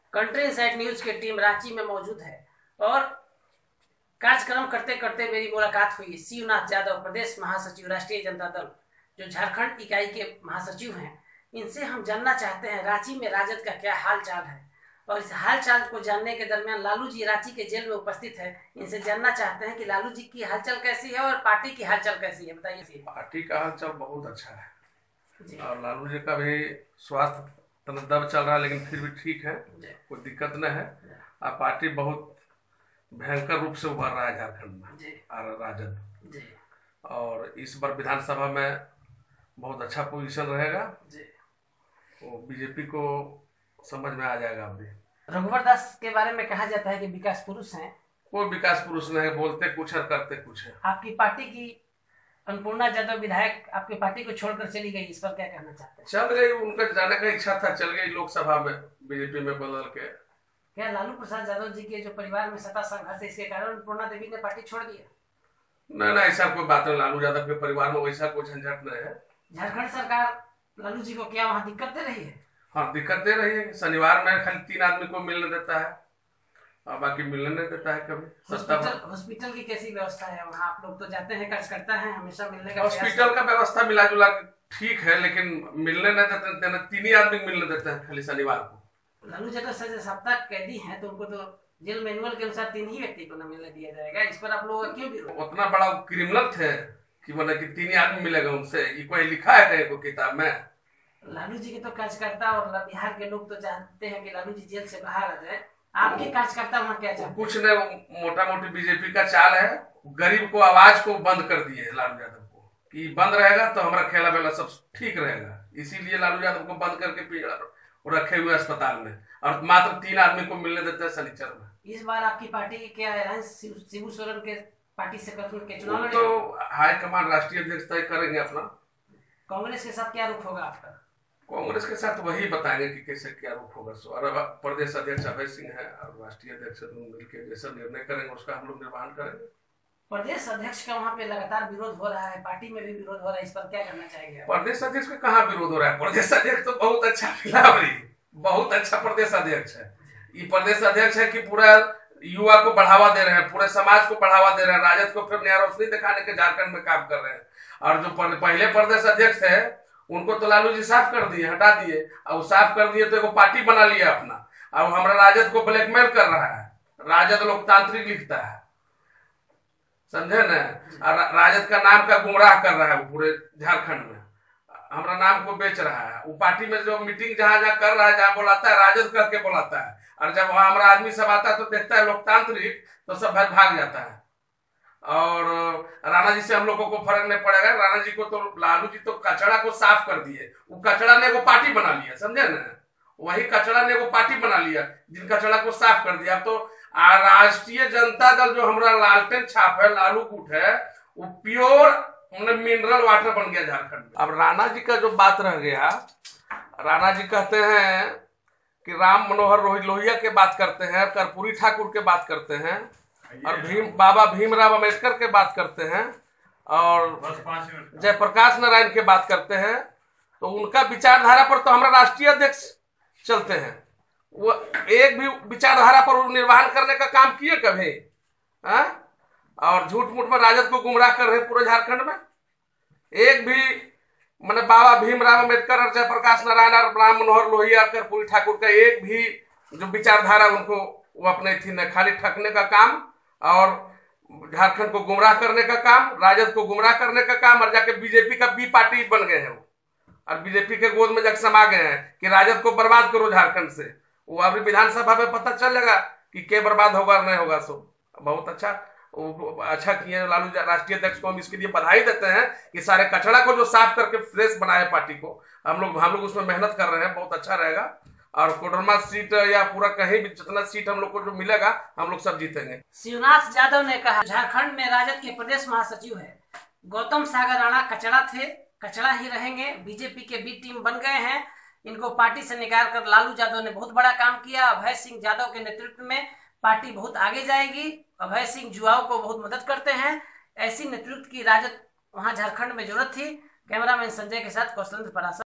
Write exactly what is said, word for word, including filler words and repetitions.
Country inside news की team Ranchi में मौजूद है और कार्यक्रम करते करते मेरी मुलाकात हुई शिवनाथ यादव, प्रदेश महासचिव राष्ट्रीय जनता दल, जो झारखंड इकाई के महासचिव हैं। इनसे हम जानना चाहते हैं रांची में राजद का क्या हाल चाल है, और इस हाल चाल को जानने के दरमियान लालू जी रांची के जेल में उपस्थित है। इनसे जानना चाहते हैं कि लालू जी की हालचाल कैसी है और पार्टी की हालचाल कैसी है, बताइए। पार्टी का हालचाल बहुत अच्छा है और लालू जी का भी स्वास्थ्य दब चल रहा है, लेकिन फिर भी ठीक है, कोई दिक्कत नहीं है। और पार्टी बहुत भयंकर रूप से उभर रहा है झारखंड में और राजद, और इस बार विधानसभा में बहुत अच्छा पोजीशन रहेगा। वो बीजेपी को समझ में आ जाएगा। अभी रघुवर दास के बारे में कहा जाता है कि विकास पुरुष हैं। कोई विकास पुरुष नहीं, बोलते कुछ और करते कुछ है। आपकी पार्टी की अन्नपूर्णा यादव विधायक आपकी पार्टी को छोड़कर चली गई, इस पर क्या कहना चाहते हैं? चल गई, उनका जाने का इच्छा था, चल गई लोकसभा में बीजेपी में बदल के। क्या लालू प्रसाद यादव जी के जो परिवार में सत्ता संघर्ष है, इसके कारण अन्नपूर्णा देवी ने पार्टी छोड़ दिया? नहीं नहीं, ऐसा कोई बात नहीं। लालू यादव के परिवार में वैसा कोई झंझट नहीं है। झारखंड सरकार लालू जी को क्या वहाँ दिक्कत दे रही है? हाँ, दिक्कत दे रही है। शनिवार में खाली तीन आदमी को मिलने देता है और बाकी मिलने नहीं देता है कभी। हॉस्पिटल हॉस्पिटल की कैसी व्यवस्था है वहाँ? आप लोग तो जाते हैं, कार्यकर्ता हैं, हमेशा मिलने का हॉस्पिटल का व्यवस्था मिला जुला ठीक है, लेकिन मिलने नहीं देते। तीन ही आदमी मिलने देते हैं खाली शनिवार को। लालू यादव सजा सप्ताह कैदी हैं, तो उनको तो जेल मैनुअल के अनुसार तीन ही व्यक्ति को न मिलने दिया जाएगा। इस पर आप लोग का क्यों विरोध? उतना बड़ा क्रिमिनल थे कि मतलब कि तीन ही आदमी मिलेगा उनसे, ये कोई लिखा है कहीं को किताब में? लालू जी के तो कार्यकर्ता और बिहार के लोग तो चाहते हैं कि लालू जी जेल से बाहर आ जाए। आपके कार्यकर्ता वहाँ क्या चाहते? कुछ नहीं, मोटा मोटी बीजेपी का चाल है। गरीब को आवाज को बंद कर दिए है लालू यादव को, कि बंद रहेगा तो हमारा खेला बेला सब ठीक रहेगा। इसीलिए लालू यादव को बंद करके रखे हुए अस्पताल में, और मात्र तीन आदमी को मिलने देते हैं शनिचर में। इस बार आपकी पार्टी क्या अलायंस शिबू सोरेन के पार्टी से के चुनाव तो हाईकमान राष्ट्रीय अध्यक्ष तय करेंगे अपना। कांग्रेस के साथ क्या रुख होगा आपका? कांग्रेस के साथ वही बताएंगे कि कैसे क्या रुख होगा। और प्रदेश अध्यक्ष अभय सिंह है और राष्ट्रीय अध्यक्ष मिलकर जैसा निर्णय करेंगे उसका हम लोग निर्वहन करेंगे। प्रदेश अध्यक्ष का वहाँ पे लगातार विरोध हो रहा है, पार्टी में भी विरोध हो रहा है, इस पर क्या करना चाहेंगे? प्रदेश अध्यक्ष का कहाँ विरोध हो रहा है? प्रदेश अध्यक्ष तो बहुत अच्छा खिलाड़ी, बहुत अच्छा प्रदेश अध्यक्ष है। ये प्रदेश अध्यक्ष है कि पूरा युवा को बढ़ावा दे रहे हैं, पूरे समाज को बढ़ावा दे रहे हैं, राजद को फिर नया रोशनी दिखाने के झारखंड में काम कर रहे हैं। और जो पहले प्रदेश अध्यक्ष है उनको तो लालू जी साफ कर दिए, हटा दिए, और साफ कर दिए तो एक पार्टी बना लिया अपना, और हमारा राजद को ब्लैकमेल कर रहा है। राजद लोकतांत्रिक लिखता है, समझे न? राजद का नाम का गुमराह कर रहा है वो पूरे झारखंड में, हमारा नाम को बेच रहा है। वो पार्टी में जो मीटिंग जहां जहां कर रहा है, जहां बुलाता है राजद करके बुलाता है, और जब वहां हमारा आदमी सब आता है तो देखता है लोकतांत्रिक, तो सब भाग जाता है। और राणा जी से हम लोगों को फर्क नहीं पड़ेगा। राणा जी को तो लालू जी तो कचड़ा को साफ कर दिए, वो कचड़ा ने वो पार्टी बना लिया, समझे न? वही कचड़ा ने वो पार्टी बना लिया जिन कचड़ा को साफ कर दिया। तो राष्ट्रीय जनता दल जो हमारा लालटेन छाप है, लालू गुट है, वो प्योर मिनरल वाटर बन गया झारखंड में। अब राणा जी का जो बात रह गया, राणा जी कहते हैं कि राम मनोहर लोहिया के बात करते हैं, कर्पूरी ठाकुर के बात करते हैं, और भीम बाबा भीमराव अम्बेडकर के बात करते हैं, और जयप्रकाश नारायण के बात करते हैं। तो उनका विचारधारा पर तो हमारा राष्ट्रीय अध्यक्ष चलते हैं। वो एक भी विचारधारा पर निर्वहन करने का काम किए कभी? हा? और झूठ मूठ में राजद को गुमराह कर रहे पूरे झारखंड में। एक भी मैंने बाबा भीमराव अम्बेडकर और जयप्रकाश नारायण और राम मनोहर लोहिया और कर्पूरी ठाकुर का एक भी जो विचारधारा उनको वो अपने थी न, खाली ठगने का काम और झारखंड को गुमराह करने का काम, राजद को गुमराह करने का काम, और जाके बीजेपी का बी पार्टी बन गए हैं वो, और बीजेपी के गोद में जाके समा गए हैं कि राजद को बर्बाद करो झारखंड से। वो अभी विधानसभा में पता चलेगा कि क्या बर्बाद होगा और नहीं होगा। सो बहुत अच्छा अच्छा किए लालू राष्ट्रीय अध्यक्ष को, हम इसके लिए बधाई देते हैं कि सारे कचड़ा को जो साफ करके फ्रेश बनाए पार्टी को। हम लोग हम लोग उसमें मेहनत कर रहे हैं, बहुत अच्छा रहेगा। और कोडरमा सीट या पूरा कहीं भी जितना सीट हम लोग को जो मिलेगा हम लोग सब जीतेंगे। शिवनाथ यादव ने कहा झारखंड में राजद के प्रदेश महासचिव है गौतम सागर राणा कचड़ा थे, कचड़ा ही रहेंगे। बीजेपी के बी टीम बन गए हैं, इनको पार्टी से निकाल कर लालू यादव ने बहुत बड़ा काम किया। अभय सिंह यादव के नेतृत्व में पार्टी बहुत आगे जाएगी। अभय सिंह युवाओं को बहुत मदद करते हैं। ऐसी नेतृत्व की राजद वहां झारखंड में जरूरत थी। कैमरामैन संजय के साथ कौशलेंद्र पराशर।